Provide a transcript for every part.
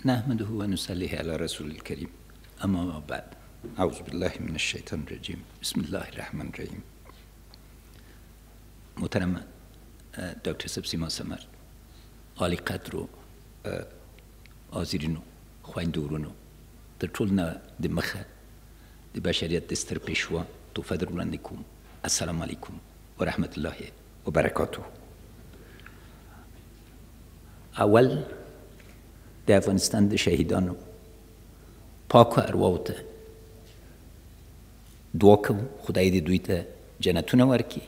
نحمده و نصلي على رسول الكريم اما بعد اعوذ بالله من الشیطان الرجیم بسم الله الرحمن الرحیم. محترم دکتر سبسیما سمر عالی قدر و آزیرینو خوایندورونو در ټول نه د مخه د بشریت د ستر پیشوا توفه در وړاندې کوم. السلام علیکم و رحمت الله و برکاته. اول د افغانستان د شهیدانو پاک ارواحو ته دعا کوم خدای دې دوی ته جنتونه ورکړي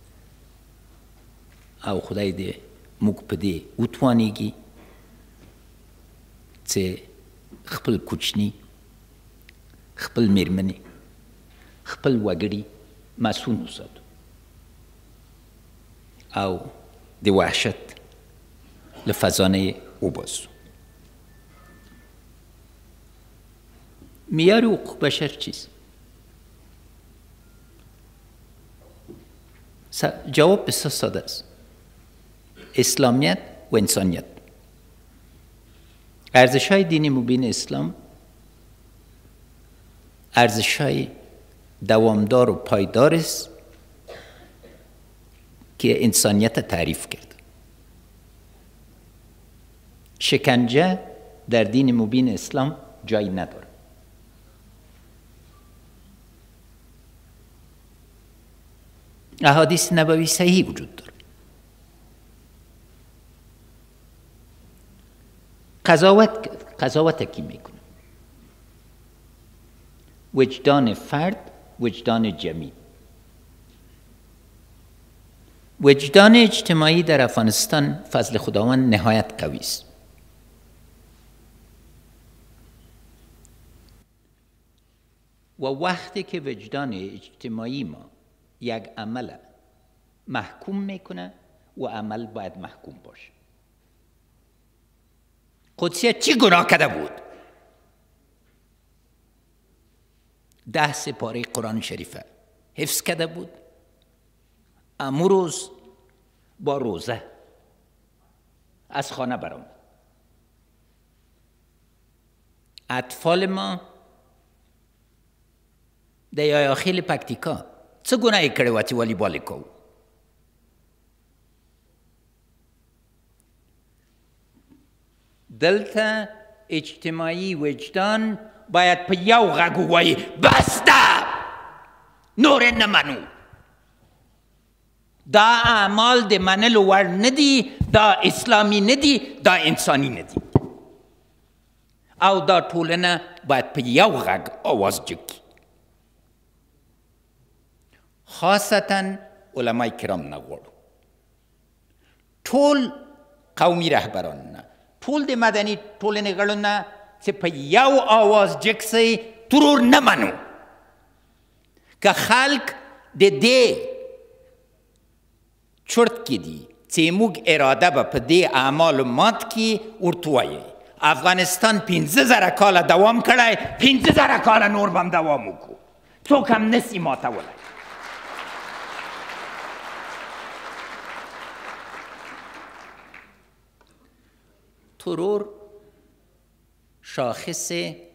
او خدای دې موږ په دې وتوانیږي چې خپل کوچني خپل میرمنې خپل وګړي معصوم وساتو او د وحشت له فضا نه وباسو. معیار حقوق بشر چیست؟ جواب بسیار ساده است: اسلامیت و انسانیت. ارزش‌های دین مبین اسلام ارزش‌های دوامدار و پایدار است که انسانیت تعریف کرد. شکنجه در دین مبین اسلام جایی ندارد. احادیث نبوی صحیح وجود دارد. قضاوت کی میکنه؟ وجدان فرد، وجدان جمعی. وجدان اجتماعی در افغانستان فضل خداوند نهایت قوی است. و وقتی که وجدان اجتماعی ما یک عمل محکوم میکنه و عمل باید محکوم باشه. قدسیه چی گناه کرده بود؟ 10 سپاره قرآن شریفه حفظ کرده بود. امو روز با روزه از خانه برآمد. اطفال ما در یایاخیل پکتیکا څه ګناه کړې وه چې والیبال کوو؟ دلته اجتماعي وجدان باید په یو غږ ووایي بس ده، نور نه منو. دا اعمال د منلو وړ نه دي، دا اسلامي نه دي، دا انساني نه دي. او دا ټولنه باید په یو غږ آواز جګ کړي. خاصتا علماء کرام نه غواړو، ټول قومي رهبران نه، ټول د مدني ټولنې غړو نه چې په یو آواز جګ سئ ترور نه منو. که خلک د دې چرت کې دي چې موږ اراده به په دې اعمالو مات کړي، ورته وایئ افغانستان 15,000 کاله دوام کړی، 15,000 کاله نور به هم دوام وکړو، څوک هم نسي ماتولی. ترور شاخص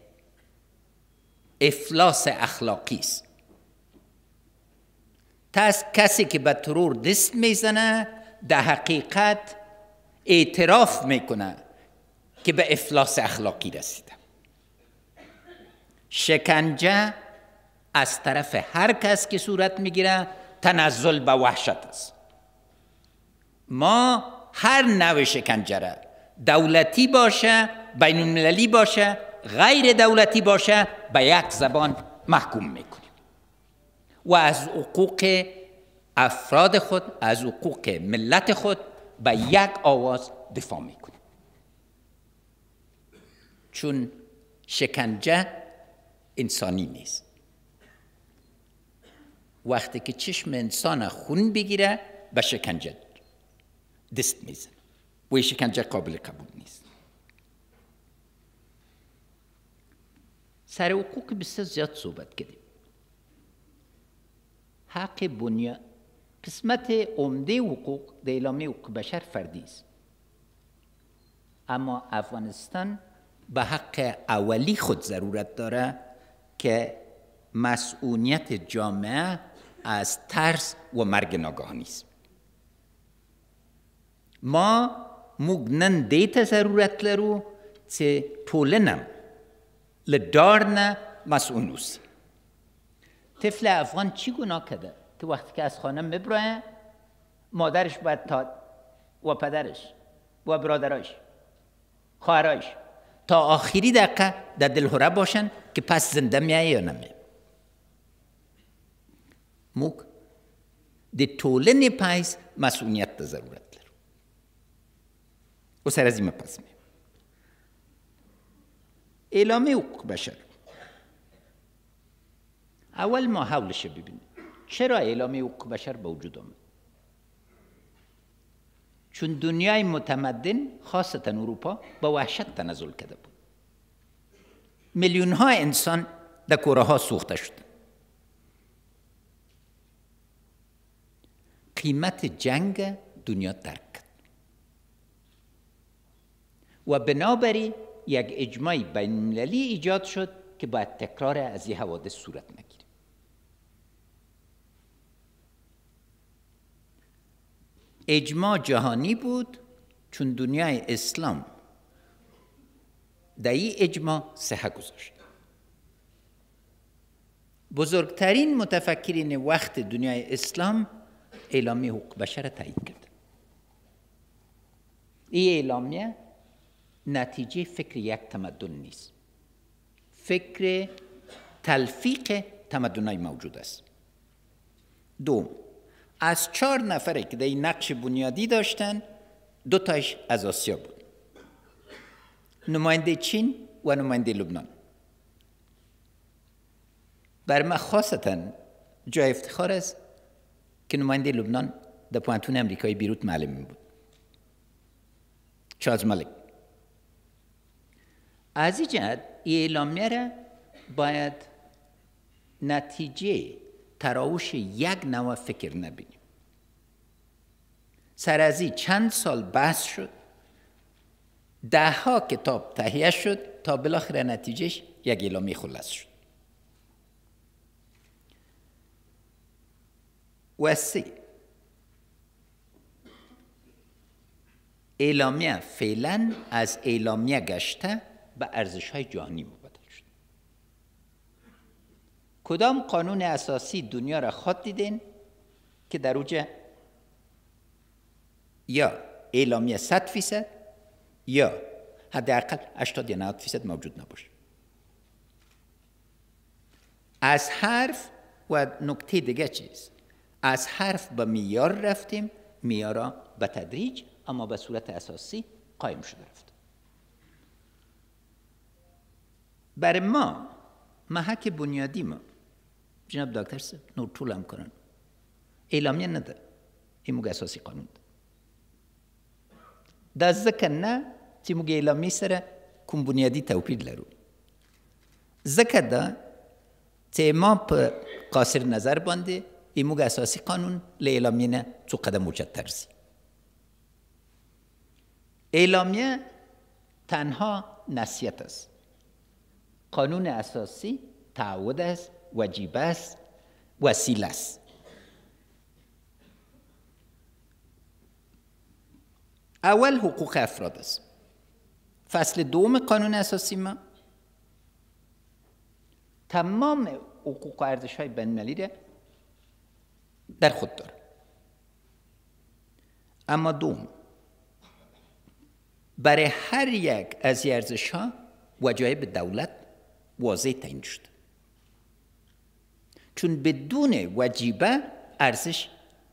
افلاس اخلاقی است. کسی که به ترور دست میزنه در حقیقت اعتراف میکنه که به افلاس اخلاقی رسیده. شکنجه از طرف هر کس که صورت میگیره تنزل به وحشت است. ما هر نوع شکنجه را، دولتی باشه، بین المللی باشه، غیر دولتی باشه، به یک زبان محکوم میکنیم و از حقوق افراد خود، از حقوق ملت خود به یک آواز دفاع میکنیم. چون شکنجه انسانی نیست. وقتی که چشم انسان خون بگیره به شکنجه دست میزنه و شکنجه قابل قبول نیست. سر حقوق بسیار زیاد صحبت کردیم. حق بنیاد، قسمت عمده حقوق در اعلامیه حقوق بشر فردی است. اما افغانستان به حق اولی خود ضرورت داره که مسئولیت جامعه از ترس و مرگ ناگهانی است. ما مگنن دیت ضرورت لرو چه ټولنه لدارنه مسئول است. طفل افغان چی گناه کرده که وقتی که از خانه میبره مادرش باید تا و پدرش و برادرش خواهرش تا آخری دقیقه در دلهوره باشن که پس زنده میایه یا نمیه. موږ د ټولنې پایز مسئولیت ته ضرورت لرو. اوس راځي پس می اعلامیه حقوق بشر. اول ما حولش ببینیم چرا اعلامیه حقوق بشر به وجود آمد. چون دنیای متمدن خاصتا اروپا با وحشت تنزل کرده بود. میلیون ها انسان در کوره ها سوخته شدند. قیمت جنگ دنیا درک کرد و بنابراین یک اجماع بین المللی ایجاد شد که باید تکرار از این حوادث صورت نگیره. اجماع جهانی بود چون دنیای اسلام در این اجماع صحه گذاشت. بزرگترین متفکرین وقت دنیای اسلام اعلامیه حقوق بشر تایید کرد. این اعلامیه نتیجه فکر یک تمدن نیست. فکر تلفیق تمدن‌های موجود است. دوم، از 4 نفره که در این نقش بنیادی داشتن 2 تاش از آسیا بود. نماینده چین و نماینده لبنان. بر من خاصتا جای افتخار است که نماینده لبنان در پوهنتون امریکای بیروت معلم بود. چارلز مالک. از این جهت اعلامیه را باید نتیجه تراوش یک نوع فکر نبینیم. سر از این چند سال بحث شد، 10 ها کتاب تهیه شد تا بالاخره نتیجهش یک اعلامیه خلاص شد. و 3 اعلامیه فعلا از اعلامیه گشته به ارزش‌های جهانی مبادل شد. کدام قانون اساسی دنیا را خود دیدین که در اوجه یا اعلامیه 100% یا حداقل 80 یا 90% موجود نباشه؟ از حرف و نکته دیگه چیز، از حرف به معیار رفتیم، معیارا به تدریج اما به صورت اساسی قایم شده رفت. برای ما محک بنیادی ما جناب دکتر صاحب نور طول هم کنن اعلامیه نده، این موگ اساسی قانون ده. دا ذکر نه چی موگ اعلامیه سره کم بنیادی توپیر لرو. ذکر ده چی ما پا قاصر نظر بانده این موگ اساسی قانون اعلامیه نه چو قدم وجد ترسی. اعلامیه تنها نصیحت است. قانون اساسی تعهد است، واجب است، وسیله است. اول حقوق افراد است. فصل 2 قانون اساسی ما تمام حقوق و ارزش‌های بین‌المللی را در خود داره. اما دوم، برای هر یک از این ارزش‌ها وجایب دولت واضح تعیین شده. چون بدون وجیبه ارزش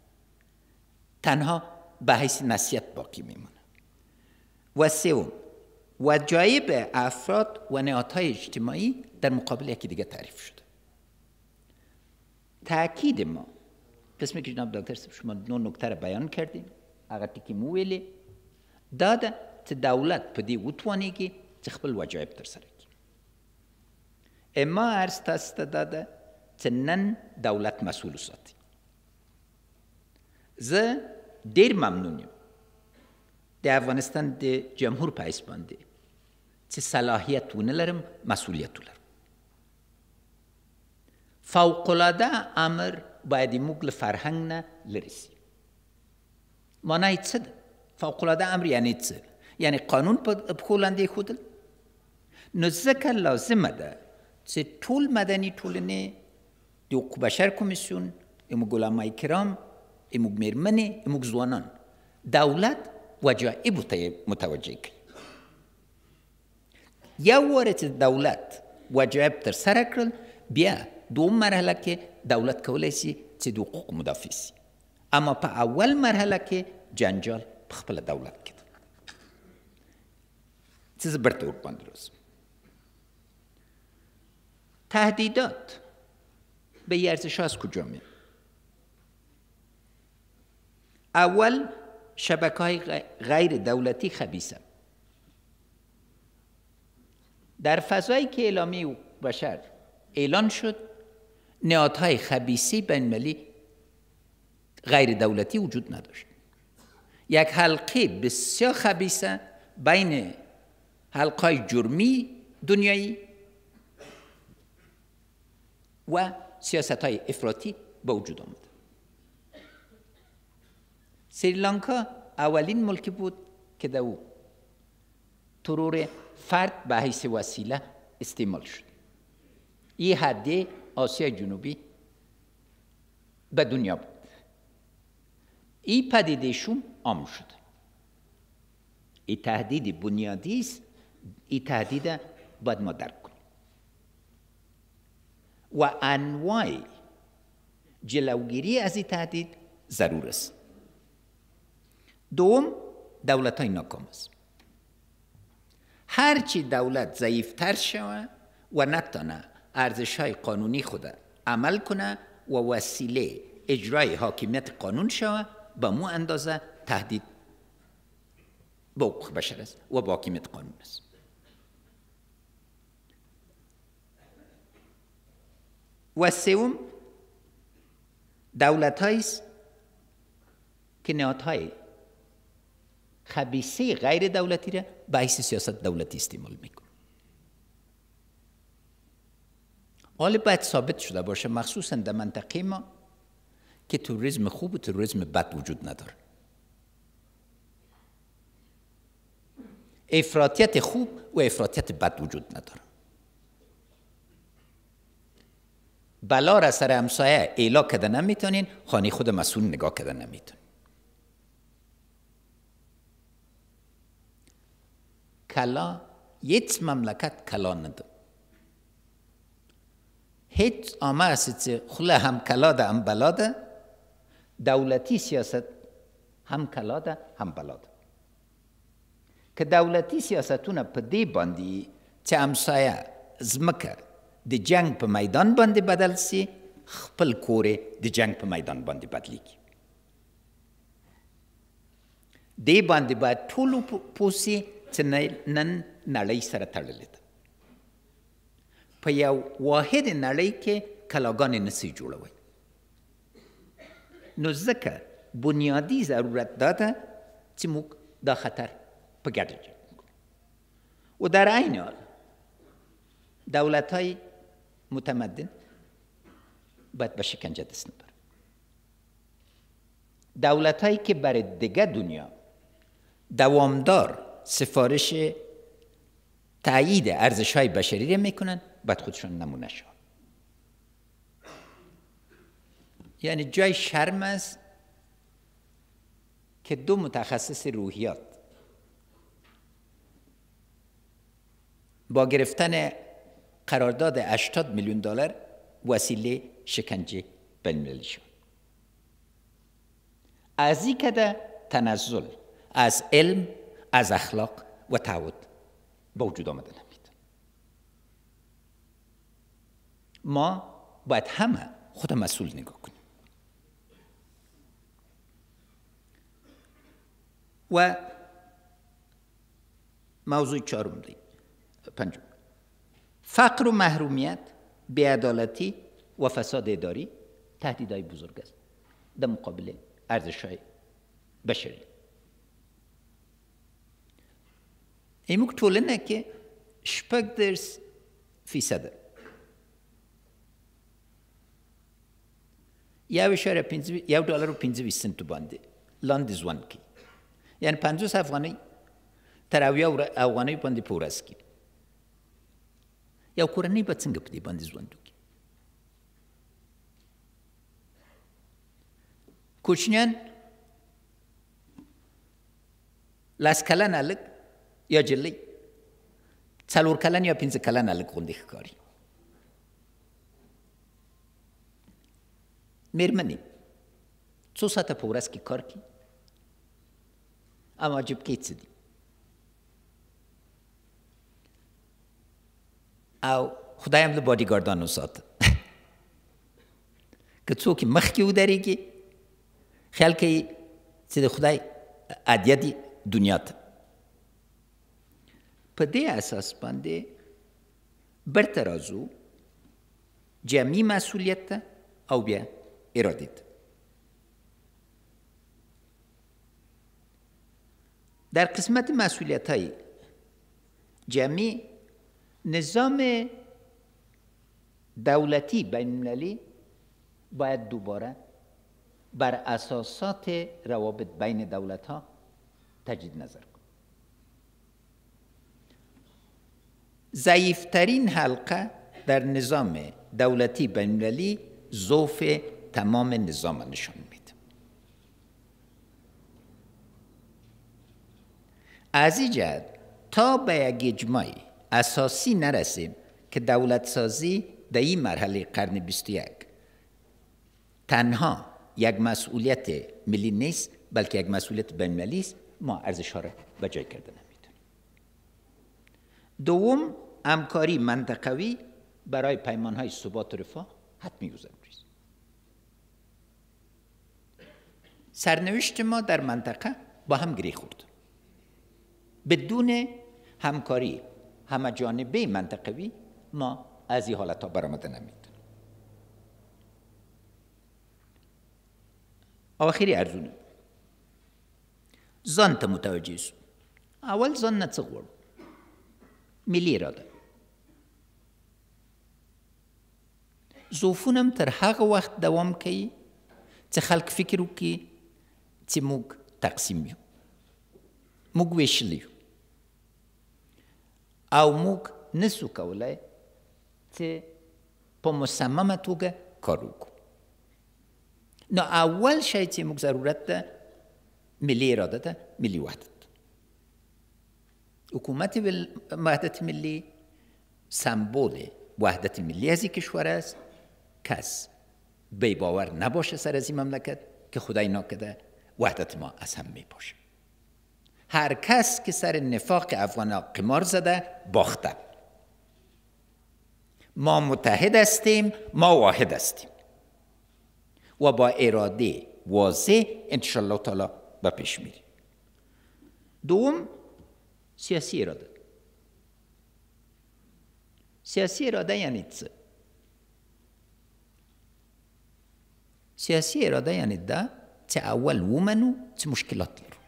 تنها به حیث نصیحت باقی میمونه. و سوم، وجایب افراد و نهادهای اجتماعی در مقابل یکی دیگه تعریف شده. تأکید ما قسمی که جناب دکتر صاحب شما 9 نکته را بیان کردیم، اگر که مویلی داده چه دولت پدی وتوانیگی چه خپل وجایب تر سره کی. اما عرض تاسته داده چه نن دولت مسئول ساتی. زه دیر ممنونیم د افغانستان د جمهور په حیث باندې چه صلاحیت ونه لرم مسئولیت لرم. فوق‌العاده امر باید موگل فرهنگ نه لرسی. معنی چه ده؟ فوق‌العاده امر یعنی چه؟ یعنی قانون بخولنده خودل؟ نزدیک لازمه ده چه طول مدنی طولنه دی حقوق بشر کمیسیون، اموگ علمای کرام، اموگ میرمنه، اموگ زوانان دولت وجایب متوجه کی. یا وارد دولت وجایب تر سر کرد بیا دوم مرحله که دولت کولایسی چه دی حقوق مدافع سی. اما په اول مرحله که جنجال خپل دولت کرد. چیز برطور باندروز. تهدیدات به یه ارزش از کجا میاد؟ اول شبکه‌های غیر دولتی خبیثه. در فضایی که اعلامیه بشر اعلان شد، نهادهای خبیثی بین‌المللی غیر دولتی وجود نداشت. یک حلقه بسیار خبیثه بین حلقه‌های جرمی دنیایی و سیاست‌های افراطی به وجود آمد. سریلانکا اولین ملکی بود که در او ترور فرد به حیث وسیله استعمال شد. این هده آسیای جنوبی به دنیا بود. این پدیده شوم عام شد. این تهدید بنیادی است. این تهدید باید ما درک کنیم. و انواع جلوگیری از این تهدید ضرور است. دوم، دولت‌های ناکام است. هرچی دولت ضعیفتر شود و نتانه ارزش‌های قانونی خود عمل کنه و وسیله اجرای حاکمیت قانون شود، به مو اندازه تهدید به حقوق بشر است و به حاکمیت قانون است. و سوم، دولت‌هایی است که نهادهای خبیثه غیر دولتی را به حیث سیاست دولتی استعمال میکنه. حالا باید ثابت شده باشه مخصوصا در منطقه ما که تروریسم خوب و تروریسم بد وجود نداره. افراطیت خوب و افراطیت بد وجود نداره. بلا را سر همسایه اعلا کرده نمیتونین، خانه خود مسئول نگاه کرده نمیتونین. کلا هیچ مملکت کلا نده. هیچ آمه است خلا هم کلا ده هم بلا ده. دولتی سیاست هم کلا ده هم بلا ده. که دولتی سیاستونه په دې باندې چې همسایه ځمکه د جنگ په میدان باندې بدل سي، خپل کور د جنگ په میدان باندې بدلیږي. دې باندې باید ټولو پوسي چې نن نړۍ سره تړلې ده. په یو واحد نړۍ کې کلاګانې نسي جوړوي. نو ځکه بنیادی ضرورت داده چې موږ دا خطر په ګډه جنګ وکړو. و در عین حال دولت‌های متمدن باید به شکنجه دست نبرن. دولت‌هایی که برای دیگه دنیا دوامدار سفارش تایید ارزش‌های بشری را میکنن، باید خودشون نمونه شون. یعنی جای شرم است که دو متخصص روحیات با گرفتن قرارداد 80 میلیون دلار وسیله شکنجه بین‌المللی شد. از این کده تنزل از علم، از اخلاق و تعهد به وجود آمده نمید. ما باید همه خود مسئول نگاه کنیم. و موضوع چهارم دی پنجم، فقر و محرومیت، بی‌عدالتی و فساد اداری تهدیدهای بزرگ است در مقابل ارزش‌های بشری. ایموک ټولنه کې %. 1.25 سنت باندې لاندې ځوان کی یعنی 50 افغانۍ تر 80 افغانۍ باندې په ورځ کې یو کورنۍ به څنګه په دې باندې ژوند وکړي؟ کوچنیان 10 کلن هلک یا جلۍ 4 کلن یا 5 کلن هلک غوندې ښکاري. مېرمنې څو ساعته په ورځ کې کار کوي اما جیب کې څه دي؟ او خدای هم له باډیګارډانو ساته که څوک مخکې ودرېږي خیال کوي چې د خدای هدیه دي دنیا ته. په دې اساس باندې برته راځو جمعي مسئولیت ته او بیا اراده ته. در قسمت مسئولیت های جمعی نظام دولتی بین المللی باید دوباره بر اساسات روابط بین دولت ها تجدید نظر کن. ضعیفترین حلقه در نظام دولتی بین المللی ضعف تمام نظام نشان میده. از این جهت تا به یک اجماع اساسی نرسیم که دولت سازی در این مرحله قرن 21 تنها یک مسئولیت ملی نیست بلکه یک مسئولیت بین‌المللی است، ما ارزش‌ها را به جای کرده نمی‌تونیم. دوم، همکاری منطقوی برای پیمان‌های ثبات و رفاه حتمی و ضروری است. سرنوشت ما در منطقه با هم گره خورد. بدون همکاری همه جانبه منطقوی ما از این حالتها برآمده نمی‌تونیم. آخری ارزونه ځان ته متوجه شو. اول ځان نه څه غواړو؟ ملي اراده. ضعفونه هم تر هغه وخت دوام کوي چې خلک فکر وکړي چې موږ تقسیم یو، موږ ویشلی یو او موږ نسو کولی چې په مصممه توګه کار وکړو. نو اول شی چې موږ ضرورت ده ملی اراده ده، ملی وحدت. حکومت وحدت ملی سمبل وحدت ملی از این کشور است. کس بی باور نباشه سر از این مملکت که خدای ناکرده وحدت ما از هم می باشه. هر کس که سر نفاق افغان قمار زده باخته. ما متحد هستیم، ما واحد هستیم و با اراده واضح انشالله تعالی به پیش میریم. دوم، سیاسی اراده. سیاسی اراده یعنی چه؟ سیاسی اراده یعنی ده چې اول ومنو چې مشکلات لرو.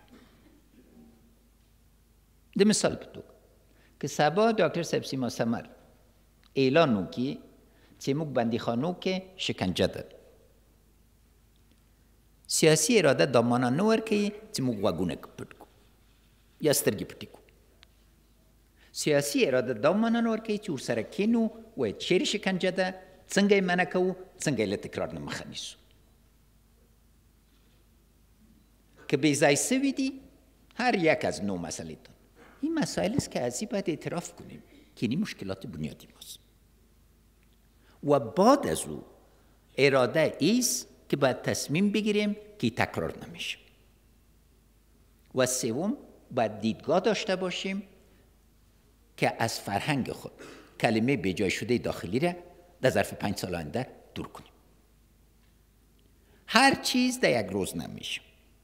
د مثال په توګه که سبا ډاکټر صاحب سیما ثمر اعلان وکړي چې موږ بندیخانو کې شکنجه ده، سیاسی اراده دا معنا نه ورکوي چې موږ غوږونه پټ کړو یا سترګې پټې کړو. سیاسی اراده دا معنا نه ورکوي چې ورسره کینو وایي چیرې شکنجه ده، څنګه یې منع کوو، څنګه یې له تکرار نه مخه نیسو. که بې ځای سوي دي هر یک از نو مسئله‌تان، این مسائل است که از این باید اعتراف کنیم که این مشکلات بنیادی ماست و بعد از او اراده ایست که باید تصمیم بگیریم که تکرار نمیشه. و سوم، باید دیدگاه داشته باشیم که از فرهنگ خود کلمه بجای شده داخلی را در ظرف 5 سال آینده دور کنیم. هر چیز در یک روز نمیشه،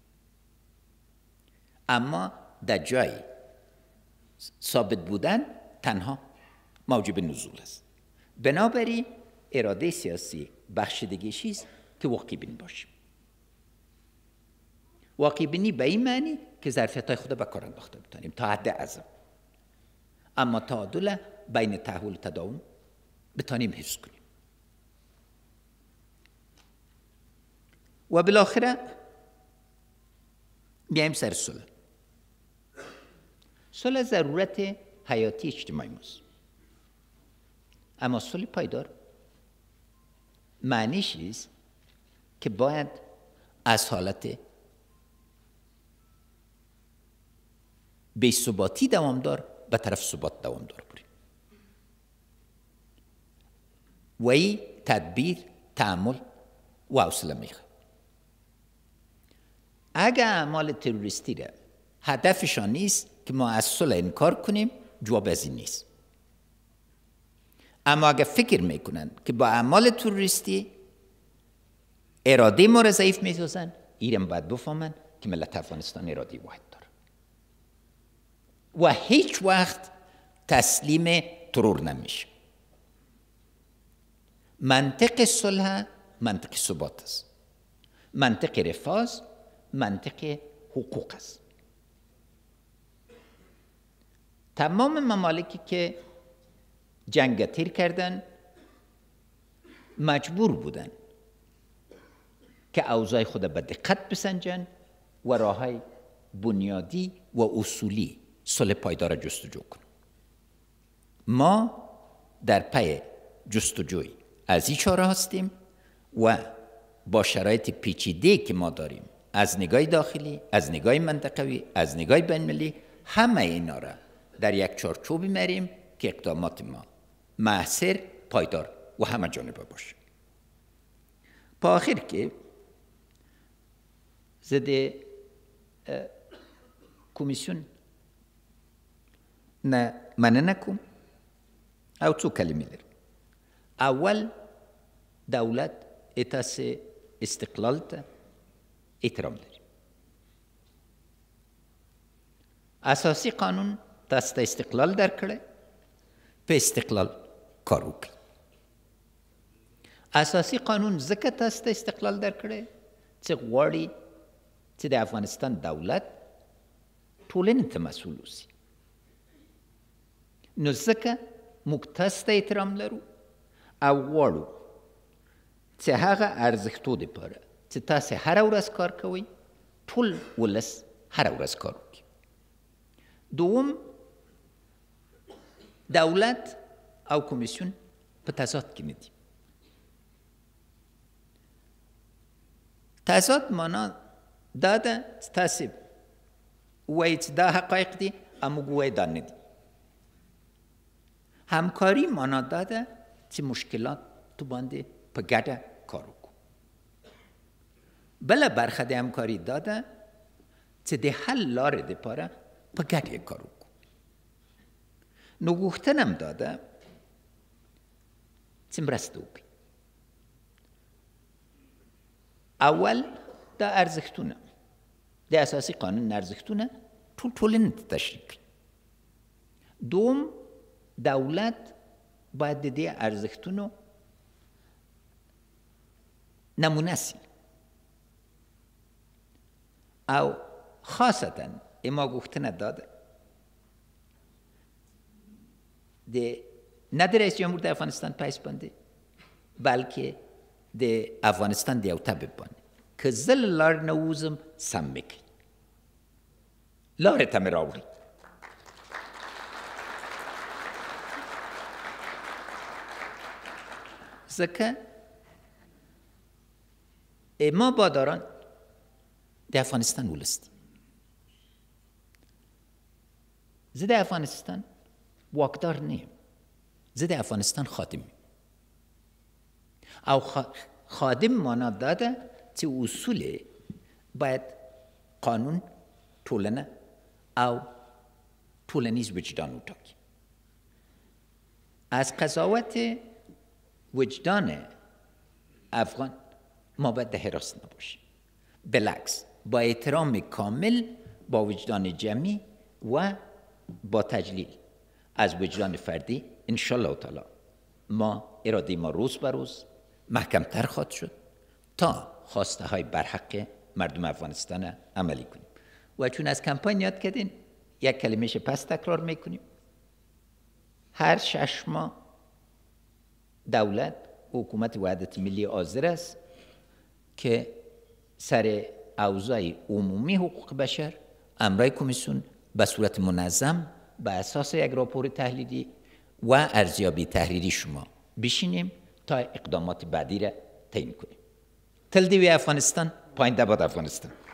اما در جای ثابت بودن تنها موجب نزول است. بنابراین اراده سیاسی بخشیدگیش است که واقعی بین باشیم. واقعی بینی به این معنی که ظرفیت‌های خود به کار انداخته بتونیم تا حد اعظم. اما تعادل بین تحول و تداوم بتانیم حفظ کنیم. و بالاخره بیایم سر صلح. صلح ضرورت حیاتی اجتماعی ماست، اما صلح پایدار معنیش است که باید از حالت بی‌ثباتی دوامدار به طرف ثبات دوامدار بریم. و این تدبیر، تأمل و حوصله میخواد. اگر اعمال تروریستی را هدفشان نیست که ما از صلح انکار کنیم، جواب از این نیست. اما اگر فکر میکنن که با اعمال تروریستی اراده ما را ضعیف میسازن، ایران باید بفهمن که ملت افغانستان اراده واحد داره و هیچ وقت تسلیم ترور نمیشه. منطق صلح منطق ثبات است، منطق رفاه، منطق حقوق است. تمام ممالکی که جنگ تیر کردن مجبور بودن که اوضاع خود به دقت بسنجن و راههای بنیادی و اصولی صلح پایدار جستجو کنن. ما در پی جستجوی از این چاره هستیم و با شرایط پیچیده که ما داریم، از نگاه داخلی، از نگاه منطقوی، از نگاه بین‌المللی، همه اینا را در یک چارچوبی می‌ریم که اقدامات ما مؤثر، پایدار و همه جانبه باشه. پا آخر که زده کمیسیون نه منه نکم او څو کلمې لري. اول، دولت احساس استقلال ته احترام لري. اساسی قانون تاسو ته استقلال درکړی، په استقلال کار وکړئ. اساسی قانون ځکه تاسو ته استقلال درکړی چې غواړي چې د افغانستان دولت ټولنې ته مسؤل اوسي. نو ځکه موږ تاسو ته احترام لرو او غواړو چې هغه ارزښتو دپاره چې تاسو هره ورځ کار کوئ، ټول ولس هره ورځ کار وکړي. دوم، دولت او کمیسیون په تضاد کې نه دي. تضاد معنا دا ده چې تاسو وایئ چې دا حقایق دي اما موږ وایو دا نه دي. همکاری معنا دا ده چې مشکلات تو باندې په ګډه کار وکړو. بله برخه د همکاري دا ده چې د حل لارې دپاره په ګډه کار وکړو. نو غوښتنه هم دا ده چې مرسته وکړي. اول، دا ارزښتونه د اساسي قانون ارزښتونه ټول ټولنې ته تشریح کړي. دوم، دولت باید د دې ارزښتونو نمونه سي او خاصتا ما غوښتنه دا ده نه د رئیس جمهور د افغانستان په حیث باندې بلکې د افغانستان د یو طبیب باندې که زه له لارې نه ووځم سم مې کوي، لارې ته مې راوړي. ځکه ما باداران د افغانستان ولس دي. زه د افغانستان واکدار نه یم، زه د افغانستان خادم یم. او خادم معنا دا ده چې اصول باید قانون، ټولنه او ټولنیز وجدان وټاکي. از قضاوت وجدان افغان ما باید در حراس نباشیم. بالعکس، با احترام کامل با وجدان جمعی و با تجلیل از وجدان فردی انشالله تعالی ما اراده ما روز به روز محکمتر خواهد شد تا خواسته های برحق مردم افغانستان عملی کنیم. و چون از کمپاین یاد کردین یک کلمهش پس تکرار میکنیم، هر 6 ماه دولت حکومت وحدت ملی حاضر است که سر اوضاع عمومی حقوق بشر امرای کمیسیون به صورت منظم به اساس یک راپور تحلیلی و ارزیابی تحریری شما بشینیم تا اقدامات بعدی را تعیین کنیم. تل دیوی افغانستان، پاینده باد افغانستان.